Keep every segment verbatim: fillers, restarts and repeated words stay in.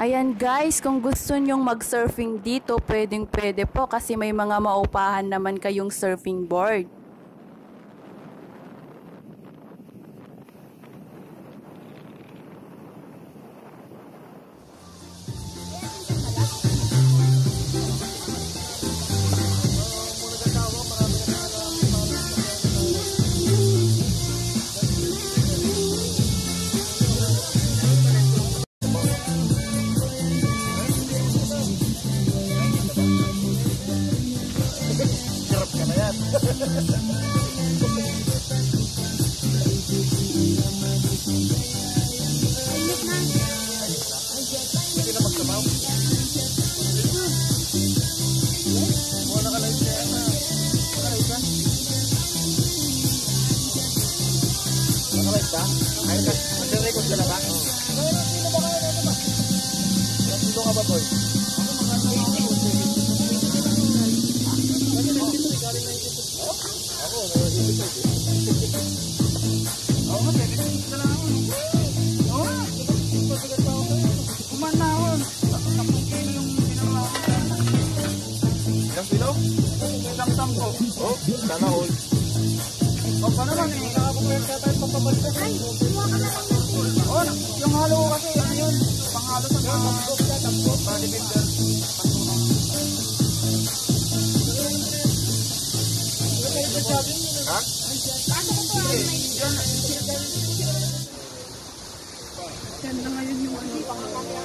Ayan guys, kung gusto nyong mag-surfing dito, pwedeng pwede po kasi may mga maupahan naman kayong surfing board. Sana all. O pa naman eh, nakakumpare ka tayo pagpapalitan. Ay, huwag ka na lang natin. O, yung halo kasi, ano yun? Panghalo sa mga bodybuilder. Ha? Paano ko to? Yan na ngayon yung ano, panghalo.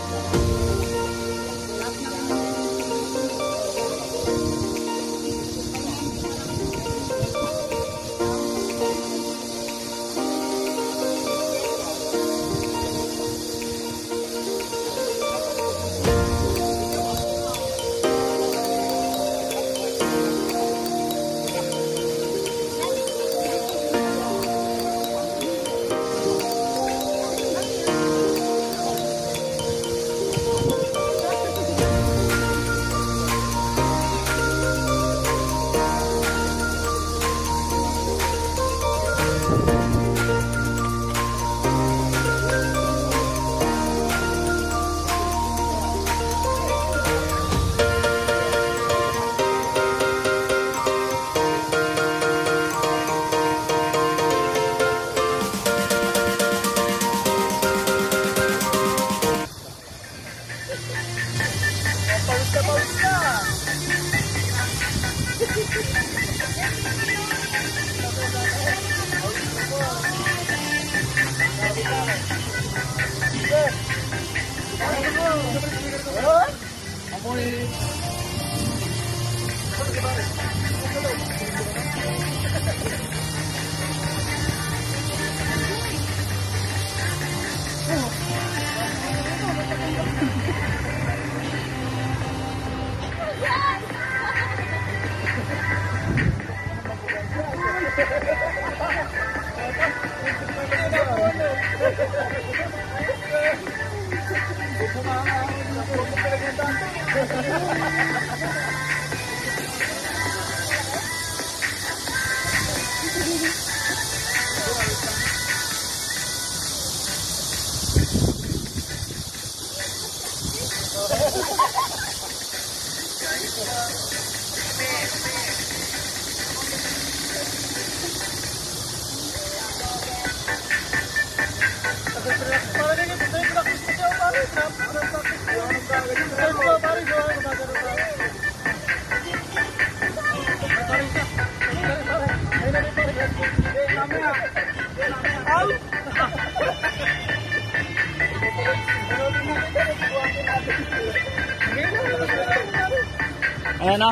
Ano?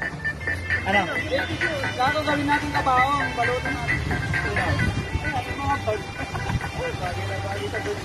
Ano? Kako gawin natin kabaong, balutan natin. Ay, ating mga bird. Bagay na bagay sa bird.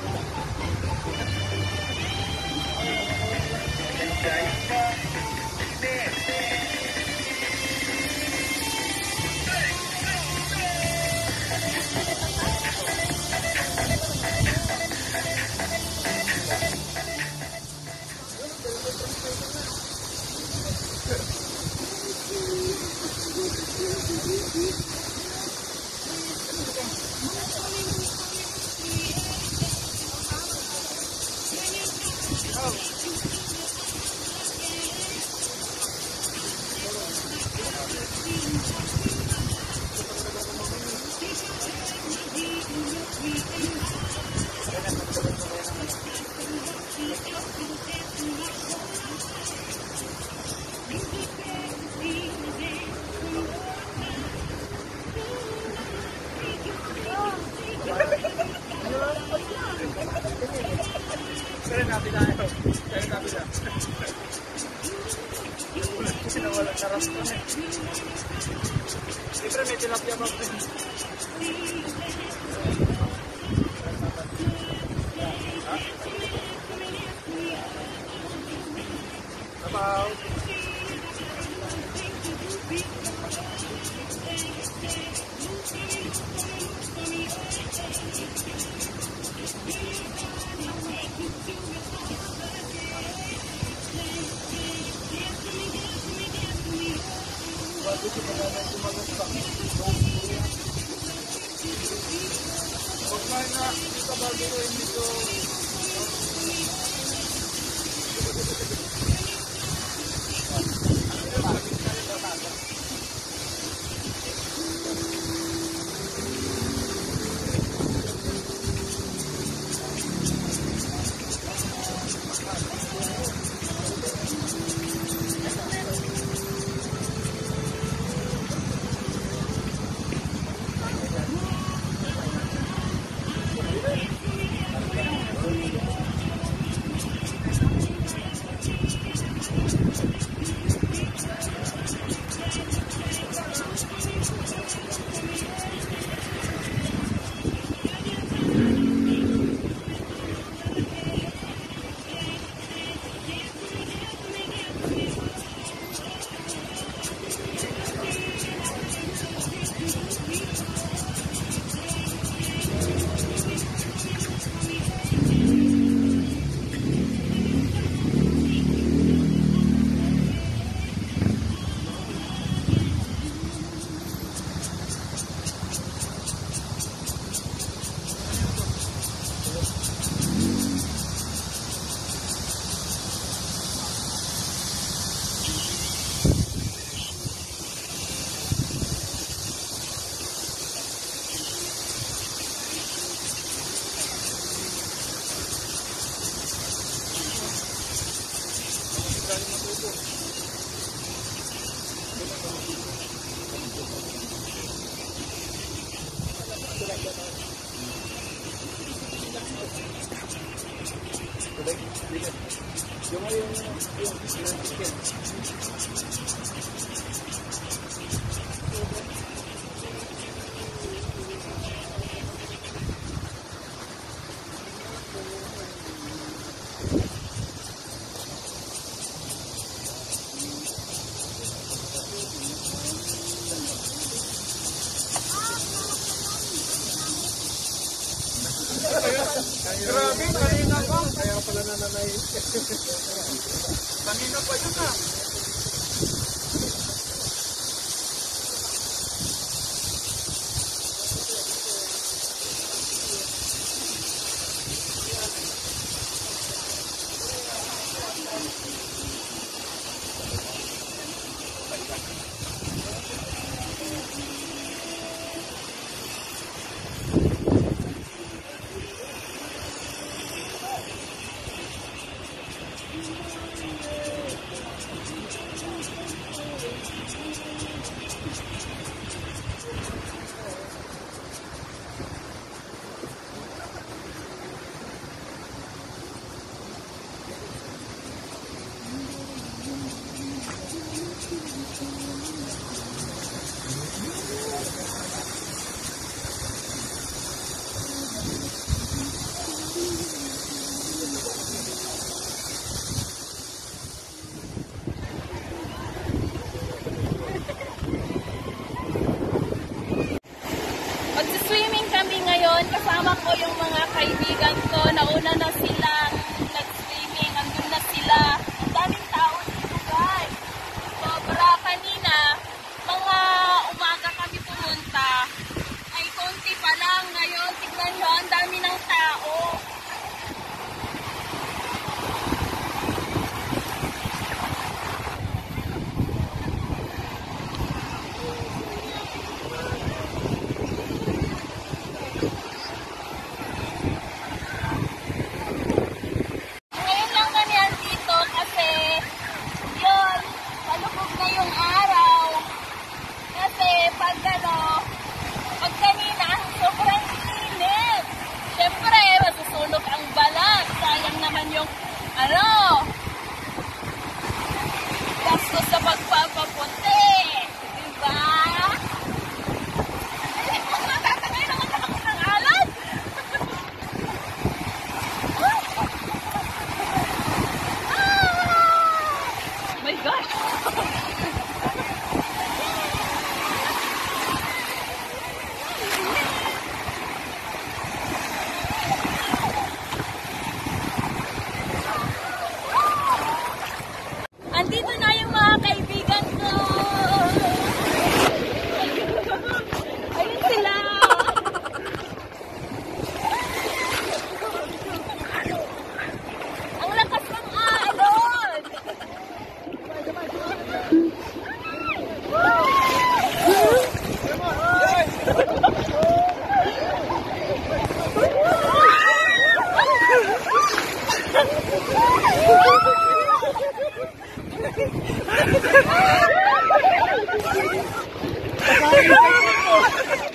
pre, may tilapia pa pre. Sabaw. Pagkain na, dito ba dito, dito. Grabe, kanina pa. Kaya pala nananay. Kanina pa yun ah. Kasama ko yung mga kaibigan ko, nauna na silang nag-swimming, andun na sila. Ang daming tao dito guys. Sobra kanina, mga umaga kami pumunta, ay konti pa lang. Ngayon, tignan nyo, ang dami ng tao. Ano? Gastos sa pagpapapunti. Diba? Ano?